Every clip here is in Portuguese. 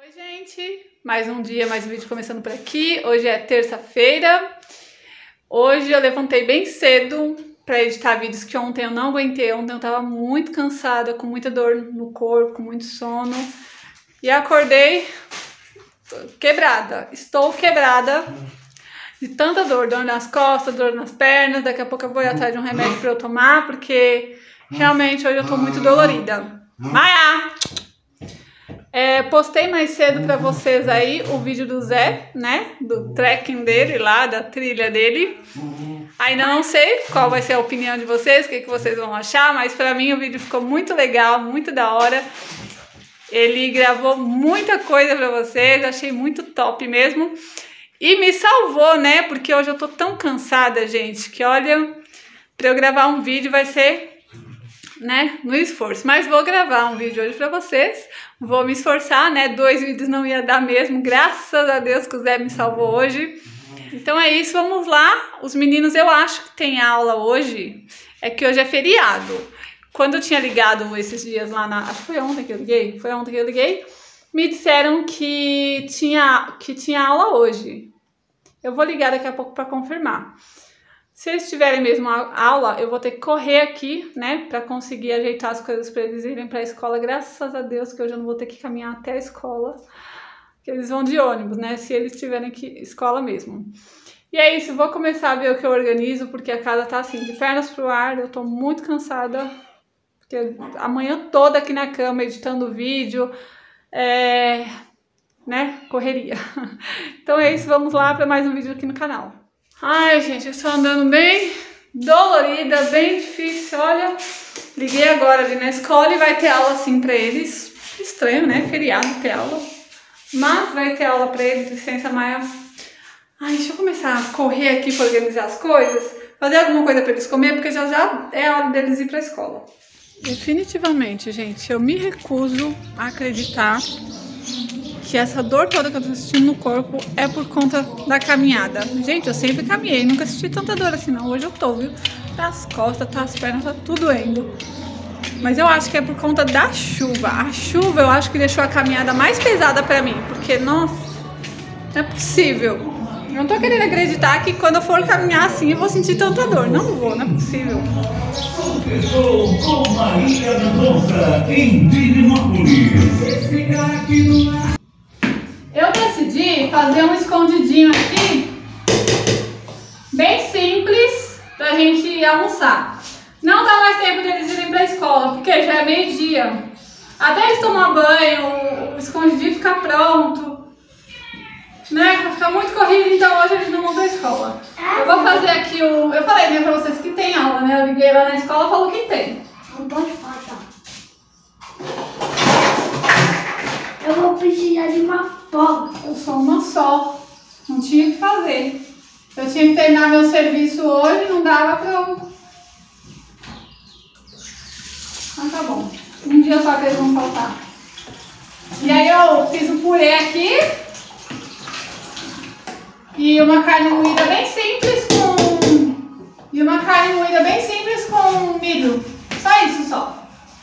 Oi, gente! Mais um dia, mais um vídeo começando por aqui. Hoje é terça-feira. Hoje eu levantei bem cedo para editar vídeos que ontem eu não aguentei. Ontem eu tava muito cansada, com muita dor no corpo, com muito sono. E acordei quebrada. Estou quebrada de tanta dor. Dor nas costas, dor nas pernas. Daqui a pouco eu vou ir atrás de um remédio para eu tomar, porque realmente hoje eu tô muito dolorida. Maia! Postei mais cedo pra vocês aí o vídeo do Zé, né? Do trekking dele lá, da trilha dele. Ainda não sei qual vai ser a opinião de vocês, o que vocês vão achar, mas pra mim o vídeo ficou muito legal, muito da hora. Ele gravou muita coisa pra vocês, achei muito top mesmo. E me salvou, né? Porque hoje eu tô tão cansada, gente, que olha, pra eu gravar um vídeo vai ser, né, no esforço. Mas vou gravar um vídeo hoje pra vocês. Vou me esforçar, né? 2 vídeos não ia dar mesmo. Graças a Deus que o Zé me salvou hoje. Então é isso, vamos lá. Os meninos, eu acho que tem aula hoje. É que hoje é feriado. Quando eu tinha ligado esses dias lá na... Acho que foi ontem que eu liguei. Foi ontem que eu liguei. Me disseram que tinha aula hoje. Eu vou ligar daqui a pouco para confirmar. Se eles tiverem mesmo aula, eu vou ter que correr aqui, né, para conseguir ajeitar as coisas para eles irem para a escola. Graças a Deus que hoje eu não vou ter que caminhar até a escola, que eles vão de ônibus, né, se eles tiverem que escola mesmo. E é isso, vou começar a ver o que eu organizo, porque a casa tá assim, de pernas pro ar, eu tô muito cansada, porque a manhã toda aqui na cama editando vídeo, né, correria. Então é isso, vamos lá para mais um vídeo aqui no canal. Ai, gente, eu estou andando bem dolorida, bem difícil, olha. Liguei agora ali na escola e vai ter aula assim pra eles. Estranho, né? Feriado ter aula. Mas vai ter aula pra eles, licença, Maia. Ai, deixa eu começar a correr aqui pra organizar as coisas. Fazer alguma coisa pra eles comer, porque já é hora deles ir pra escola. Definitivamente, gente, eu me recuso a acreditar que essa dor toda que eu tô sentindo no corpo é por conta da caminhada. Gente, eu sempre caminhei, nunca senti tanta dor assim não. Hoje eu tô, viu? Tá as costas, tá as pernas, tá tudo doendo. Mas eu acho que é por conta da chuva. A chuva eu acho que deixou a caminhada mais pesada pra mim. Porque, nossa, não é possível. Eu não tô querendo acreditar que quando eu for caminhar assim eu vou sentir tanta dor. Não vou, não é possível. Estou com Maria Mendonça, em Divinópolis. Eu decidi fazer um escondidinho aqui, bem simples, pra gente ir almoçar. Não dá mais tempo deles irem pra escola, porque já é meio-dia. Até eles tomar banho, o escondidinho ficar pronto, né? Vai ficar muito corrido, então hoje eles não vão pra escola. Eu vou fazer aqui o... Eu falei, né, pra vocês que tem aula, né? Eu liguei lá na escola e falou que tem. Não pode faltar. Eu vou precisar de uma folga. Eu sou uma só. Não tinha o que fazer. Eu tinha que terminar meu serviço hoje, não dava pra eu... Então tá bom. Um dia só que eles vão faltar. E aí eu fiz um purê aqui. E uma carne moída bem simples com... E uma carne moída bem simples com milho. Só isso, só.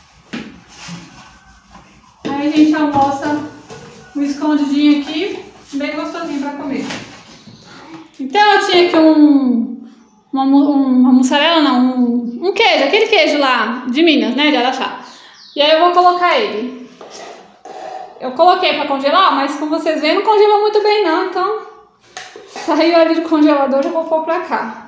Aí a gente almoça um escondidinho aqui, bem gostosinho pra comer. Então eu tinha aqui uma mussarela, não, um queijo, aquele queijo lá de Minas, né, de Araxá. E aí eu vou colocar ele. Eu coloquei pra congelar, mas como vocês veem, não congelou muito bem não, então saiu ali do congelador, eu vou pôr pra cá.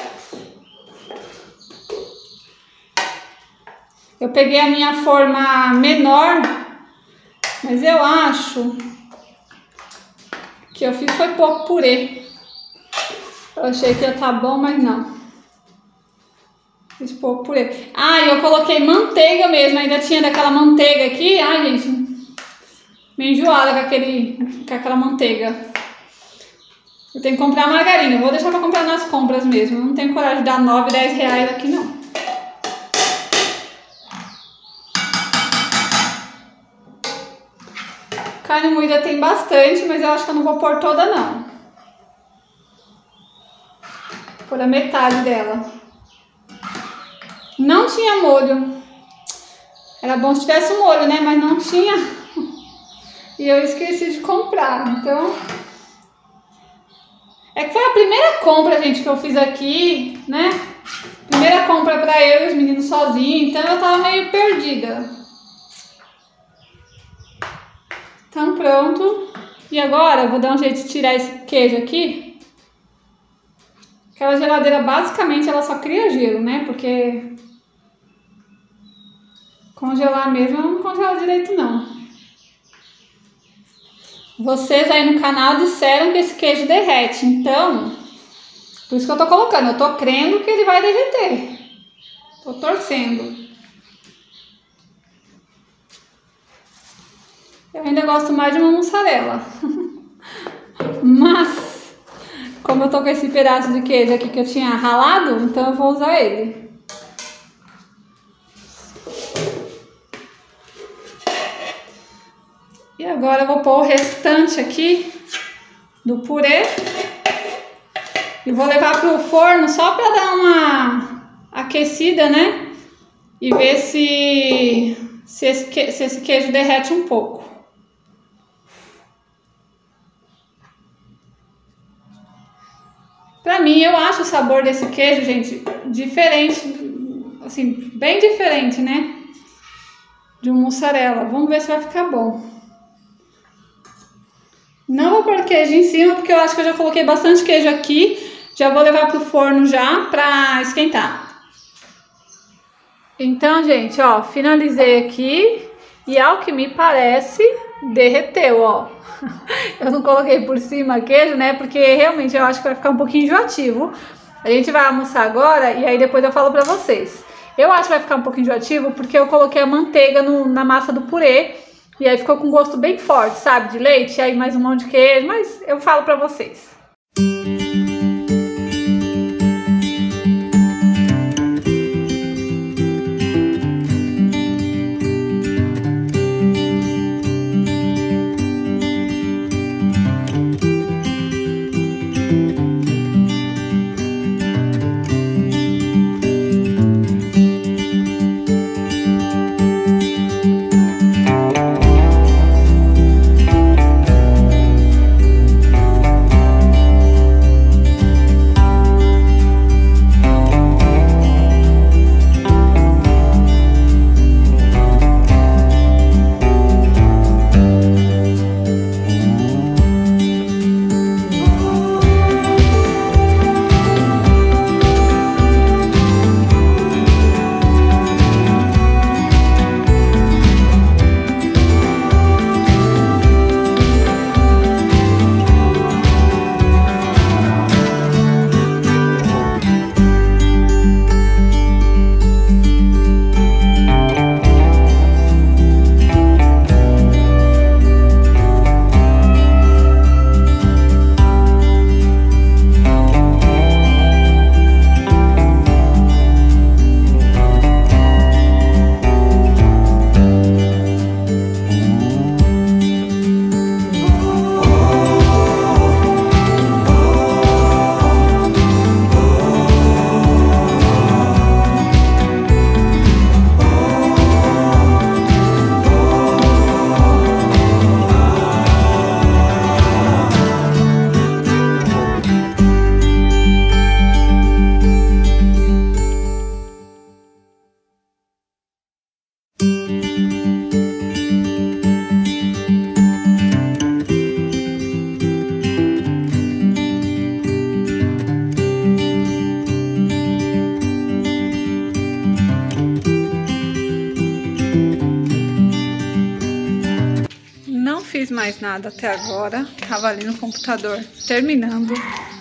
Eu peguei a minha forma menor, mas eu acho que eu fiz foi pouco purê. Eu achei que ia estar bom, mas não. Fiz pouco purê. Ah, e eu coloquei manteiga mesmo, ainda tinha daquela manteiga aqui. Ai, gente, meio enjoada com aquela manteiga. Eu tenho que comprar margarina, eu vou deixar pra comprar nas compras mesmo. Eu não tenho coragem de dar 9, 10 reais aqui não. Carne moída tem bastante, mas eu acho que eu não vou pôr toda não. Vou pôr a metade dela. Não tinha molho. Era bom se tivesse um molho, né? Mas não tinha. e eu esqueci de comprar, então... É que foi a primeira compra, gente, que eu fiz aqui, né? Primeira compra pra eu e os meninos sozinhos, então eu tava meio perdida. Então pronto. E agora eu vou dar um jeito de tirar esse queijo aqui. Aquela geladeira basicamente ela só cria gelo, né? Porque congelar mesmo ela não congela direito não. Vocês aí no canal disseram que esse queijo derrete, então por isso que eu tô colocando. Eu tô crendo que ele vai derreter. Tô torcendo. Eu ainda gosto mais de uma mussarela. Mas, como eu tô com esse pedaço de queijo aqui que eu tinha ralado, então eu vou usar ele. E agora eu vou pôr o restante aqui do purê. E vou levar pro forno só para dar uma aquecida, né? E ver se esse queijo derrete um pouco. Pra mim, eu acho o sabor desse queijo, gente, diferente, assim, bem diferente, né? De um mussarela. Vamos ver se vai ficar bom. Não vou pôr queijo em cima, porque eu acho que eu já coloquei bastante queijo aqui. Já vou levar pro forno já pra esquentar. Então, gente, ó, finalizei aqui. E ao que me parece, derreteu, ó. Eu não coloquei por cima queijo, né? Porque realmente eu acho que vai ficar um pouquinho enjoativo. A gente vai almoçar agora e aí depois eu falo pra vocês. Eu acho que vai ficar um pouquinho enjoativo porque eu coloquei a manteiga na massa do purê. E aí ficou com um gosto bem forte, sabe? De leite, e aí mais um monte de queijo, mas eu falo pra vocês. fiz mais nada até agora. Tava ali no computador terminando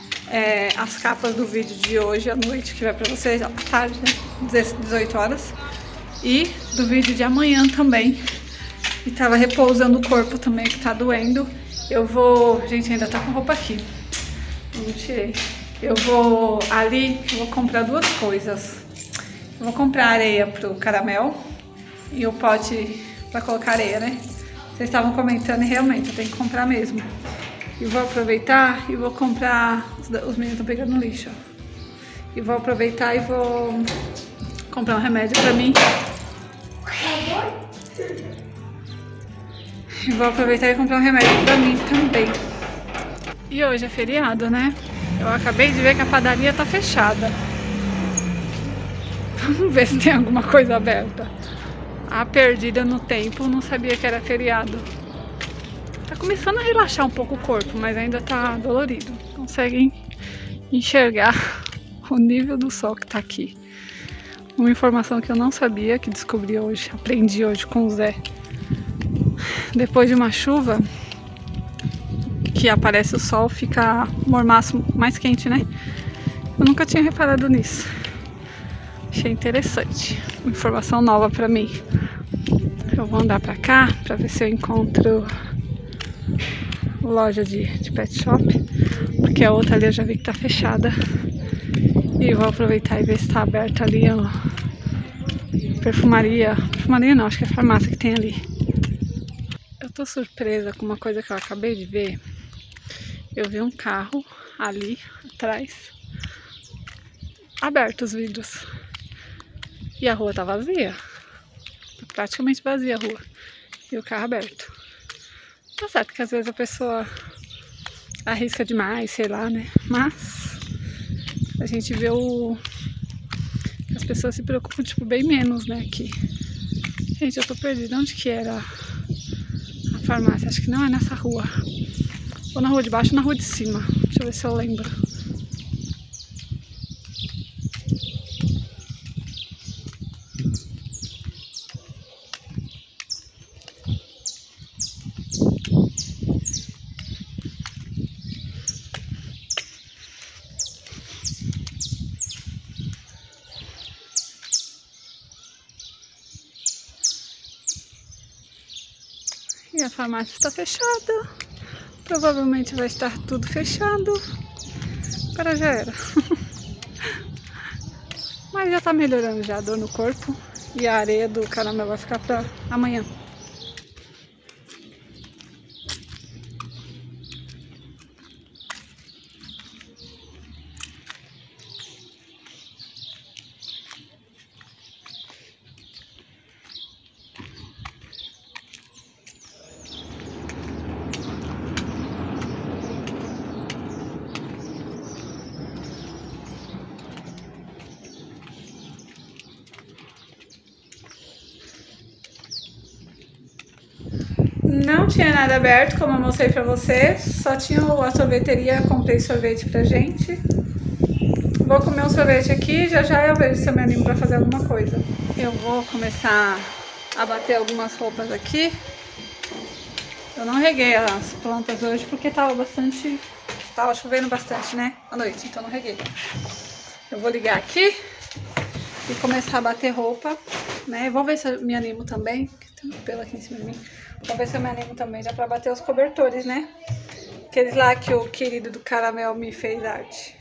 as capas do vídeo de hoje à noite, que vai pra vocês à tarde, né? 18 horas. E do vídeo de amanhã também. E tava repousando o corpo também, que tá doendo. Eu vou... Gente, ainda tá com roupa aqui. Eu não tirei. Eu vou ali, eu vou comprar duas coisas. Eu vou comprar areia pro caramel e o pote pra colocar areia, né? Vocês estavam comentando e realmente eu tenho que comprar mesmo. E vou aproveitar e vou comprar... Os meninos estão pegando no lixo, ó. E vou aproveitar e vou comprar um remédio pra mim. E vou aproveitar e comprar um remédio pra mim também. E hoje é feriado, né? Eu acabei de ver que a padaria tá fechada. Vamos ver se tem alguma coisa aberta. A perdida no tempo, não sabia que era feriado. Tá começando a relaxar um pouco o corpo, mas ainda tá dolorido. Conseguem enxergar o nível do sol que tá aqui. Uma informação que eu não sabia, que descobri hoje, aprendi hoje com o Zé. Depois de uma chuva, que aparece o sol, fica o mormaço mais quente, né? Eu nunca tinha reparado nisso. Achei interessante. Uma informação nova pra mim. Eu vou andar pra cá pra ver se eu encontro loja de pet shop, porque a outra ali eu já vi que tá fechada. E vou aproveitar e ver se tá aberta ali a perfumaria. Perfumaria não, acho que é a farmácia que tem ali. Eu tô surpresa com uma coisa que eu acabei de ver. Eu vi um carro ali atrás, aberto os vidros. E a rua tá vazia. Tá praticamente vazia a rua. E o carro aberto. Tá certo que às vezes a pessoa arrisca demais, sei lá, né? Mas a gente vê as pessoas se preocupam, tipo, bem menos, né, aqui. Gente, eu tô perdida. Onde que era a farmácia? Acho que não é nessa rua. Ou na rua de baixo ou na rua de cima. Deixa eu ver se eu lembro. E a farmácia está fechada. Provavelmente vai estar tudo fechado. Agora já era. Mas já tá melhorando já a dor no corpo. E a areia do caramelo vai ficar pra amanhã. Não tinha nada aberto, como eu mostrei pra vocês. Só tinha a sorveteria, comprei sorvete pra gente. Vou comer um sorvete aqui, já eu vejo se eu me animo pra fazer alguma coisa. Eu vou começar a bater algumas roupas aqui. Eu não reguei as plantas hoje porque tava chovendo bastante, né, à noite, então não reguei. Eu vou ligar aqui e começar a bater roupa, né. Vou ver se eu me animo também, que tem um pelo aqui em cima de mim. Vou ver se eu me animo também já pra bater os cobertores, né? Aqueles lá que o querido do caramel me fez arte.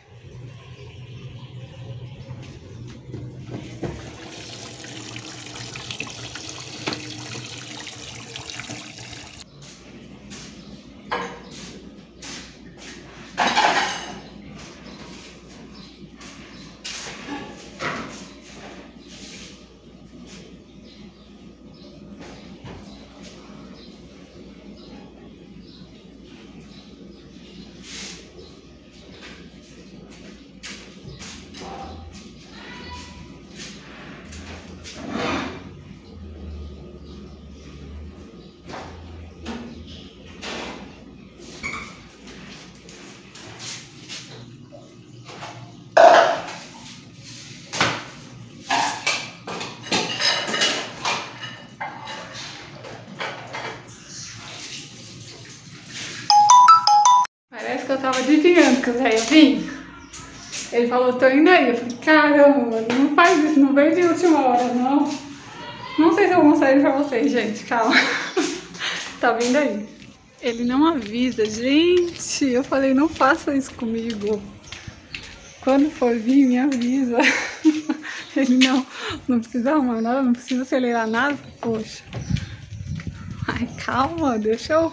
Parece que eu tava adivinhando que o Zé ia vir. Ele falou, tô indo aí. Eu falei, caramba, não faz isso, não vem de última hora, não. Não sei se eu vou mostrar ele pra vocês, gente, calma. Tá vindo aí. Ele não avisa, gente. Eu falei, não faça isso comigo. Quando for vir, me avisa. Ele não precisa arrumar nada, não precisa acelerar nada. Poxa. Ai, calma, deixa eu...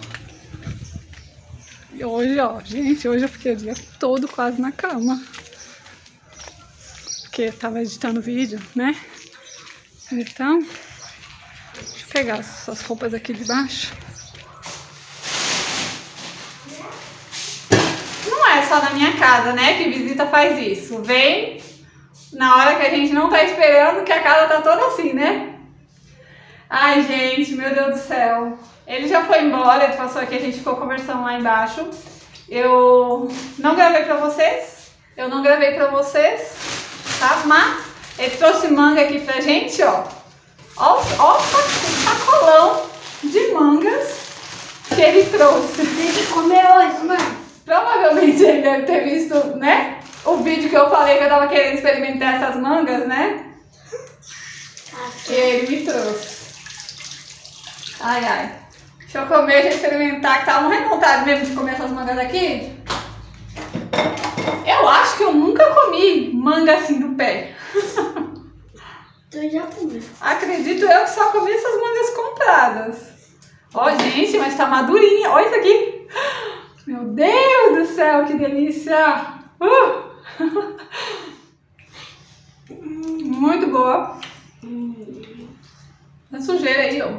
Hoje, ó, gente, hoje eu fiquei o dia todo quase na cama. Porque eu tava editando vídeo, né? Então, deixa eu pegar essas roupas aqui de baixo. só na minha casa, né, que visita faz isso. Vem na hora que a gente não tá esperando, que a casa tá toda assim, né? Ai, gente, meu Deus do céu. Ele já foi embora, ele passou aqui, a gente ficou conversando lá embaixo. Eu não gravei pra vocês, tá? Mas ele trouxe manga aqui pra gente, ó. Ó o sacolão de mangas que ele trouxe. Tem que comer hoje, mãe. Provavelmente ele deve ter visto, né? O vídeo que eu falei que eu tava querendo experimentar essas mangas, né? E ele me trouxe. Ai, ai. Deixa eu comer, deixa eu experimentar, que tava morrendo de vontade mesmo de comer essas mangas aqui. Eu acho que eu nunca comi manga assim do pé. Tu já comeu. Acredito eu que só comi essas mangas compradas. Ó, gente, mas tá madurinha. Olha isso aqui. Meu Deus do céu, que delícia. Muito boa. Tá sujeira aí, ó.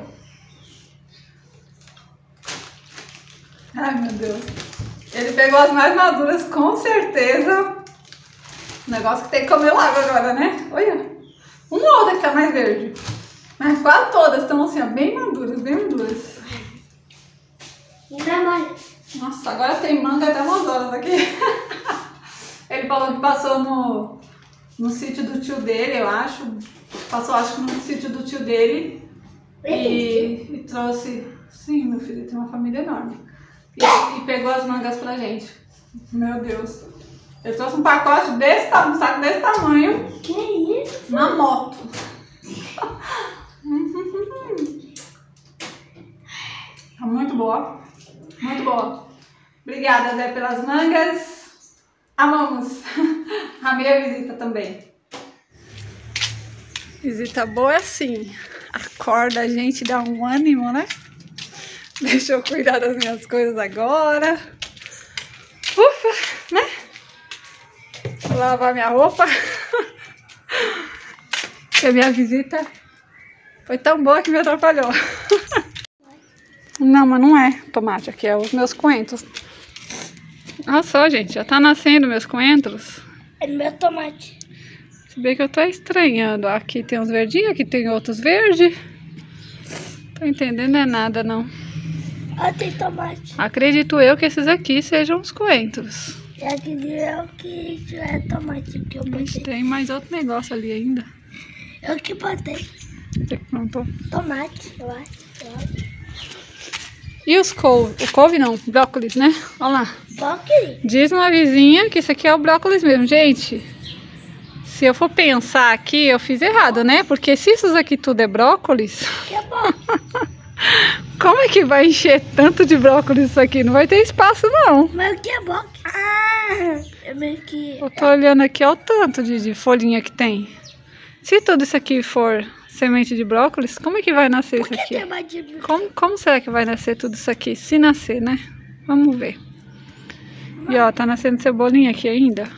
Ai, meu Deus. Ele pegou as mais maduras, com certeza. O negócio que tem que comer logo agora, né? Olha. Uma ou outra que tá mais verde. Mas quase todas estão assim, ó, bem maduras, bem maduras. Ainda mais. Nossa, agora tem manga até umas horas aqui. Ele falou que passou no sítio do tio dele, eu acho. Passou, acho que no sítio do tio dele. E trouxe... Sim, meu filho, tem uma família enorme. E pegou as mangas pra gente. Meu Deus. Ele trouxe um pacote desse tamanho, um saco desse tamanho. Que isso? Na moto. Tá muito boa. Muito boa. Obrigada, Zé, pelas mangas. Amamos. A minha visita também. Visita boa é assim. Acorda a gente, dá um ânimo, né? Deixa eu cuidar das minhas coisas agora. Ufa, né? Vou lavar minha roupa. Porque a minha visita foi tão boa que me atrapalhou. Não, mas não é tomate, aqui é os meus coentros. Olha só, gente, já tá nascendo meus coentros. É meu tomate. Se bem que eu tô estranhando. Aqui tem uns verdinhos, aqui tem outros verdes. Tô entendendo é nada, não. Ah, tem tomate. Acredito eu que esses aqui sejam os coentros. É aquele que isso é tomate que eu Mas botei. tem mais outro negócio ali ainda. Eu que botei. Você que plantou. Tomate, eu acho. E os couve? O couve não, brócolis, né? Olha lá. Brócolis. Diz uma vizinha que isso aqui é o brócolis mesmo. Gente, se eu for pensar aqui, eu fiz errado, né? Porque se isso aqui tudo é brócolis, Que é bom. como é que vai encher tanto de brócolis isso aqui? Não vai ter espaço, não. Mas o que é bom? Ah, é meio que... Eu tô olhando aqui, ó, o tanto de folhinha que tem. Se tudo isso aqui for semente de brócolis, como é que vai nascer Por isso que aqui? tem mais de... Como será que vai nascer tudo isso aqui? Se nascer, né? Vamos ver. E ó, tá nascendo cebolinha aqui ainda.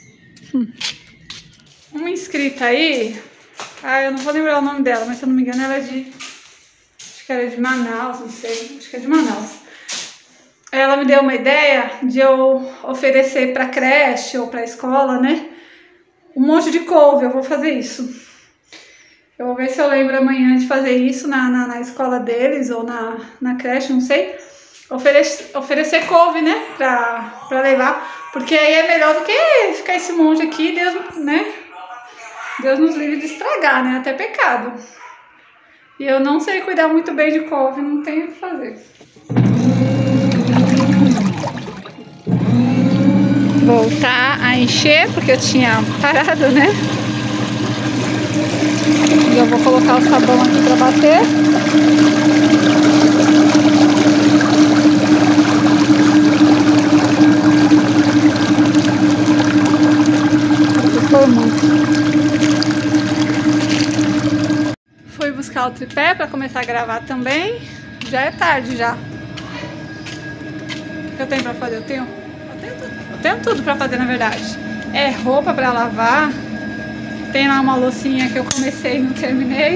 Uma inscrita aí, eu não vou lembrar o nome dela, mas se eu não me engano ela é acho que ela é de Manaus, não sei, acho que é de Manaus. Ela me deu uma ideia de eu oferecer pra creche ou pra escola, né? Um monte de couve, eu vou fazer isso. Eu vou ver se eu lembro amanhã de fazer isso na escola deles ou na creche, não sei. Oferecer couve, né? Pra levar. Porque aí é melhor do que ficar esse monte aqui, Deus, né? Deus nos livre de estragar, né? Até pecado. E eu não sei cuidar muito bem de couve, não tenho o que fazer. Voltar a encher, porque eu tinha parado, né? E eu vou colocar o sabão aqui pra bater. Fui buscar o tripé pra começar a gravar também. Já é tarde já. O que eu tenho pra fazer? Eu tenho tudo pra fazer, na verdade. É roupa pra lavar. Tem lá uma loucinha que eu comecei e não terminei.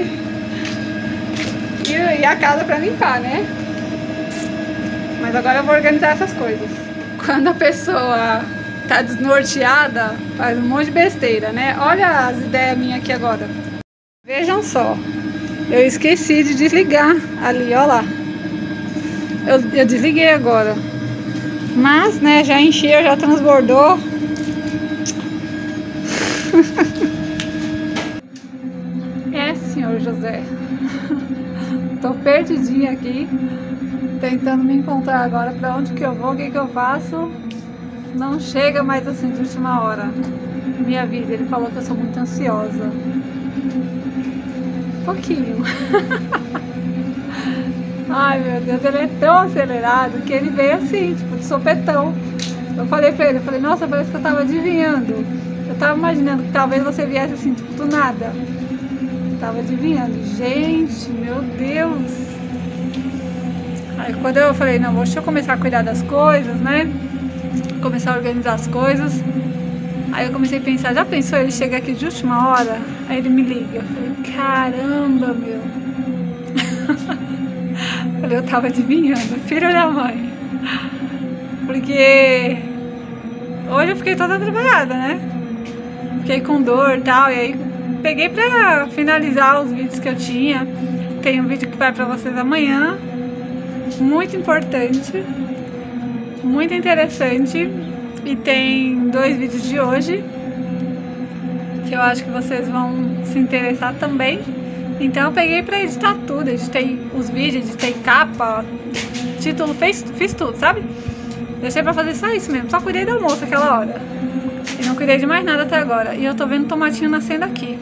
E a casa pra limpar, né? Mas agora eu vou organizar essas coisas. Quando a pessoa tá desnorteada, faz um monte de besteira, né? Olha as ideias minhas aqui agora. Vejam só, eu esqueci de desligar ali, ó lá. Eu desliguei agora. Mas, né, já encheu, já transbordou. É, senhor José. Tô perdidinha aqui, tentando me encontrar agora pra onde que eu vou, o que que eu faço. Não chega mais assim de última hora. Me avisa, ele falou que eu sou muito ansiosa. Um pouquinho. Ai, meu Deus, ele é tão acelerado que ele veio assim, tipo, de sopetão. Eu falei pra ele, nossa, parece que eu tava adivinhando. Eu tava imaginando que talvez você viesse assim, tipo, do nada. Eu tava adivinhando. Gente, meu Deus. Aí quando eu falei, não, deixa eu começar a cuidar das coisas, né? Começar a organizar as coisas. Aí eu comecei a pensar, já pensou ele chega aqui de última hora? Aí ele me liga. Eu falei, caramba, meu. Eu tava adivinhando, filho da mãe. Porque hoje eu fiquei toda atrapalhada, né? Fiquei com dor e tal. E aí peguei pra finalizar os vídeos que eu tinha. Tem um vídeo que vai pra vocês amanhã. Muito importante. Muito interessante. E tem 2 vídeos de hoje que eu acho que vocês vão se interessar também. Então eu peguei pra editar tudo, editei os vídeos, editei capa, título, fiz tudo, sabe? Deixei pra fazer só isso mesmo, só cuidei do almoço aquela hora. E não cuidei de mais nada até agora. E eu tô vendo tomatinho nascendo aqui.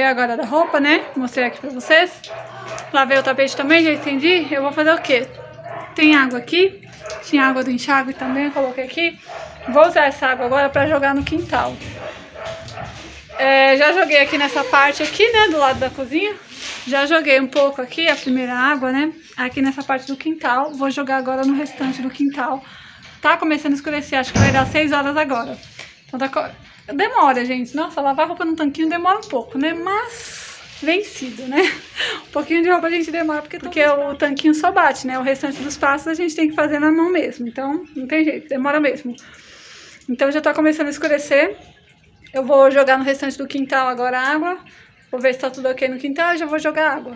agora da roupa, né? Mostrei aqui pra vocês. Lavei o tapete também, já estendi. Eu vou fazer o quê? Tem água aqui. Tinha água do enxágue também, coloquei aqui. Vou usar essa água agora pra jogar no quintal. Já joguei aqui nessa parte aqui, né? Do lado da cozinha. Já joguei um pouco aqui, a primeira água, né? Aqui nessa parte do quintal. Vou jogar agora no restante do quintal. Tá começando a escurecer, acho que vai dar 6 horas agora. Então demora, gente. Nossa, lavar roupa no tanquinho demora um pouco, né? Mas vencido, né? Um pouquinho de roupa a gente demora porque o tanquinho só bate, né? O restante dos passos a gente tem que fazer na mão mesmo. Então, não tem jeito, demora mesmo. Então já tá começando a escurecer. Eu vou jogar no restante do quintal agora a água. Vou ver se tá tudo ok no quintal e já vou jogar água.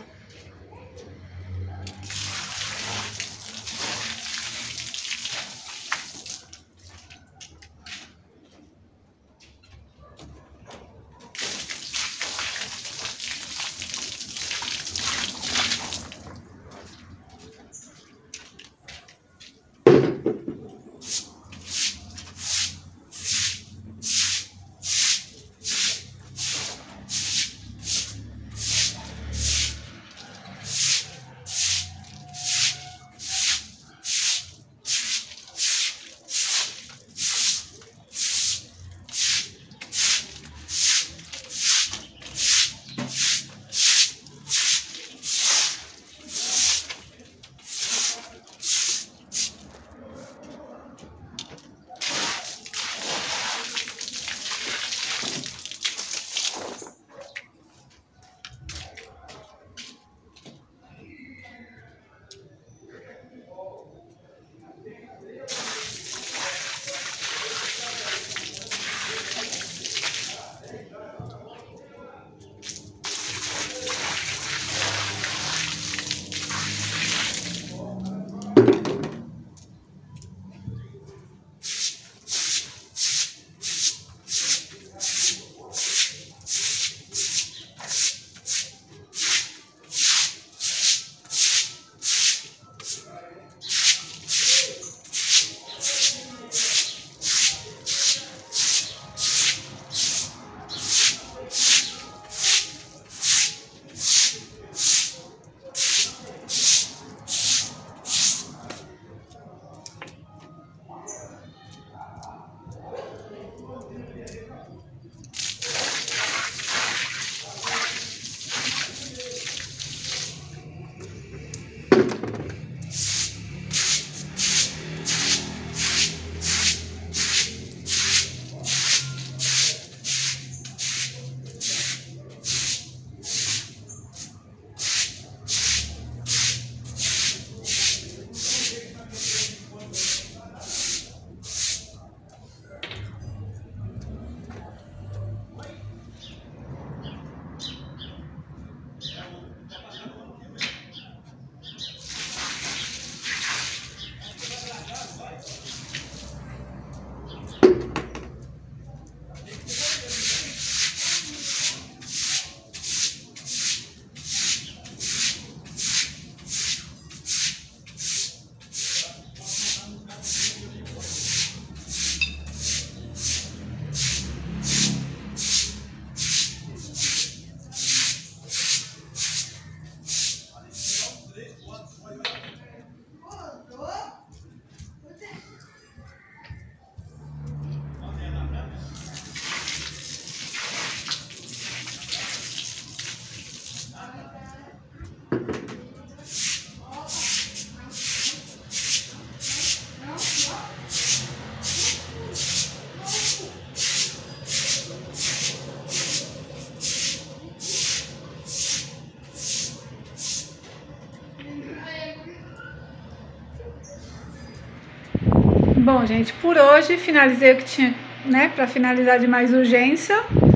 Bom, gente, por hoje finalizei o que tinha, né, pra finalizar de mais urgência.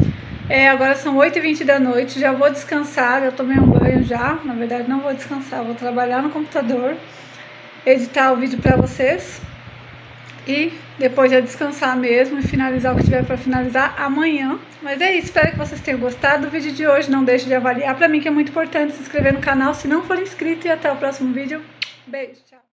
Agora são 8h20 da noite, já vou descansar, eu tomei um banho já. Na verdade não vou descansar, vou trabalhar no computador, editar o vídeo pra vocês. E depois já descansar mesmo e finalizar o que tiver pra finalizar amanhã. Mas é isso, espero que vocês tenham gostado do vídeo de hoje. Não deixe de avaliar, pra mim que é muito importante se inscrever no canal se não for inscrito. E até o próximo vídeo. Beijo, tchau.